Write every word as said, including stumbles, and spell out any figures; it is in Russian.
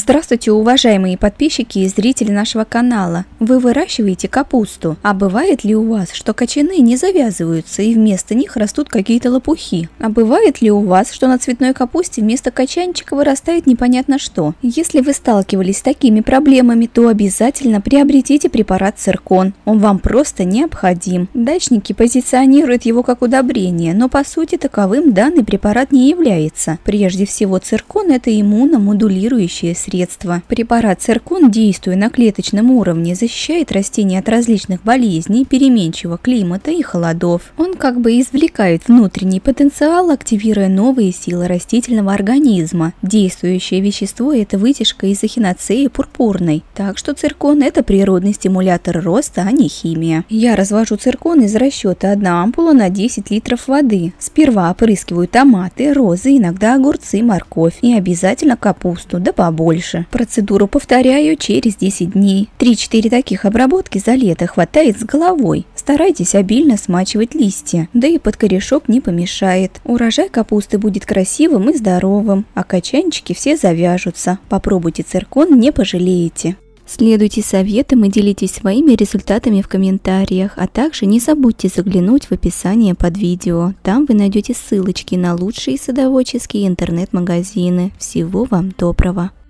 Здравствуйте, уважаемые подписчики и зрители нашего канала. Вы выращиваете капусту, а бывает ли у вас, что кочаны не завязываются и вместо них растут какие-то лопухи? А бывает ли у вас, что на цветной капусте вместо качанчика вырастает непонятно что? Если вы сталкивались с такими проблемами, то обязательно приобретите препарат циркон. Он вам просто необходим. Дачники позиционируют его как удобрение, но по сути таковым данный препарат не является. Прежде всего, циркон – это иммуномодулирующее средство. Препарат циркон, действуя на клеточном уровне, защищает растения от различных болезней, переменчивого климата и холодов. Он как бы извлекает внутренний потенциал, активируя новые силы растительного организма. Действующее вещество – это вытяжка из эхиноцеи пурпурной. Так что циркон – это природный стимулятор роста, а не химия. Я развожу циркон из расчета одна ампула на десять литров воды. Сперва опрыскиваю томаты, розы, иногда огурцы, морковь и обязательно капусту, да побольше. Процедуру повторяю через десять дней. три-четыре таких обработки за лето хватает с головой. Старайтесь обильно смачивать листья, да и под корешок не помешает. Урожай капусты будет красивым и здоровым, а качанчики все завяжутся. Попробуйте циркон, не пожалеете. Следуйте советам и делитесь своими результатами в комментариях, а также не забудьте заглянуть в описание под видео. Там вы найдете ссылочки на лучшие садоводческие интернет-магазины. Всего вам доброго!